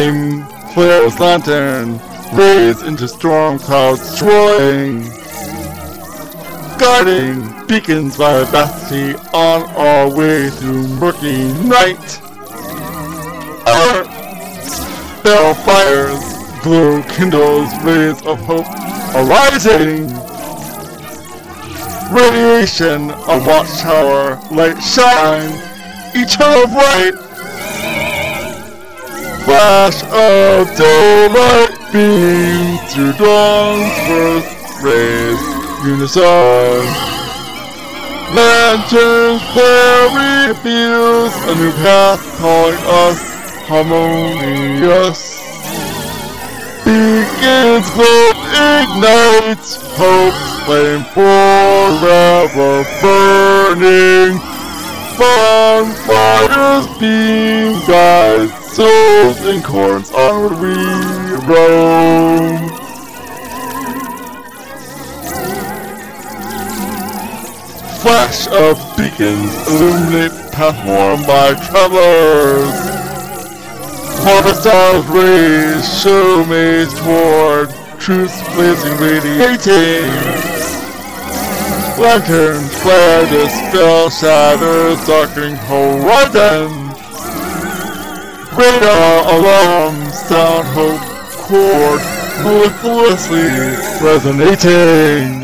flame flares lantern, rays into storm clouds destroying, guiding beacons vivacity on our way through murky night. Our spell fires, glow kindles, rays of hope arising. Radiation, a watchtower, light shine, eternal bright. Flash of daylight beam through dawn's first rays, unison. Lanterns flare reveals a new path calling us harmonious. Beacons glow ignites hope's flame forever burning. Bonfires beam guides souls and corns onward we roam. Flash of beacons illuminate path worn by travelers. Harvest stars rays show maze toward truth's blazing radiating. Lanterns flare, dispel shadows, darkening horizons. Radar alarms sound hope chord mellifluously resonating.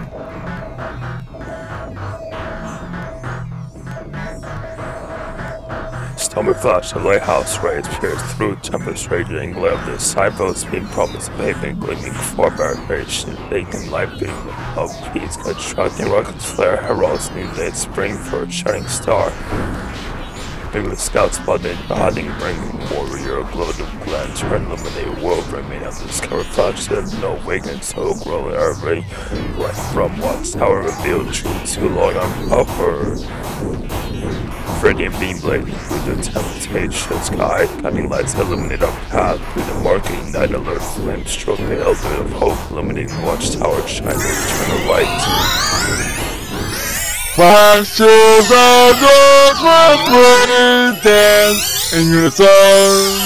Stormy flash of Lighthouse rays pierce through tempest raging glare of the signpost being promised pavement gleaming for barricade vacant light beam of peace constructing rockets flare heralds new day spring for a shining star. Bigly scouts spotted hiding bringing warrior glow to glance turn illuminate world remain undiscovered flashes no awakened so grow every right from watchtower revealed truth too long uncovered. Radiant beam blade through the temptation sky, cutting lights illuminate our path through the marking night alert flames stroke the element of hope, illuminating the watchtower shining eternal light. Flashes of gold dance in unison.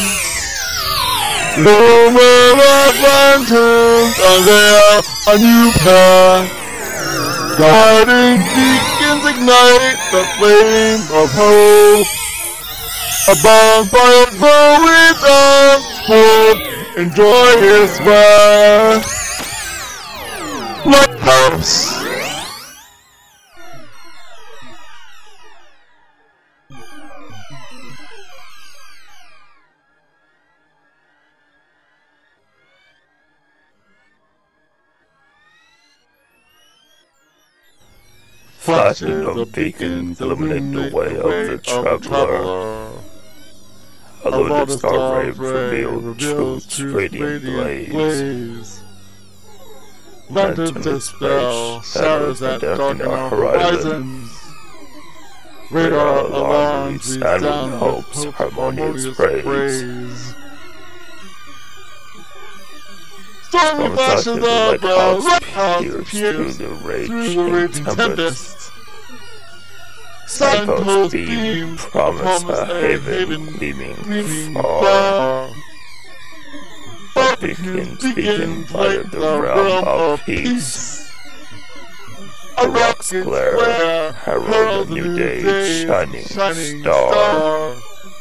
Luminous lanterns unveil a new path. Guiding beacons ignite the flame of hope. A bonfire glowing unfold in joyous rest. Lighthouse. Flashes of beacons illuminate the way of the traveler. A loaded star ray revealed truth's radiant blaze. Lanterns dispel shadows that darken our horizons. Radar alarms resound hope's harmonious praise. Stormy flashes of the lighthouse pierce through the raging tempest. Signpost beam promise a haven gleaming far. Beacons beacon light the realm of peace. A rock's glare herald a new day shining star.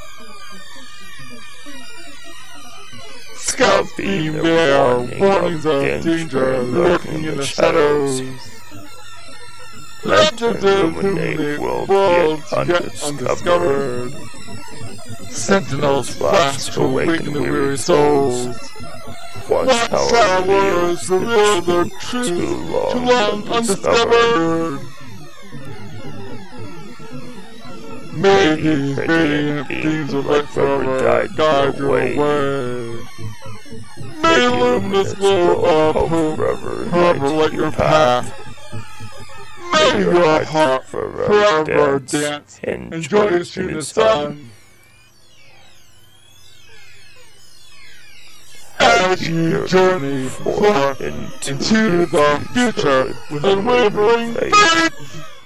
Scout beam bear warnings of danger lurking in the shadows. Lanterns illuminate worlds yet undiscovered. Sentinels flash to awaken weary souls. Watchtowers reveal the truth too long undiscovered. May these radiant beams of light forever guide your way. May luminous glow of hope forever light your path. May your heart forever dance and joyous to the sun. As you journey forth into the future with unwavering faith.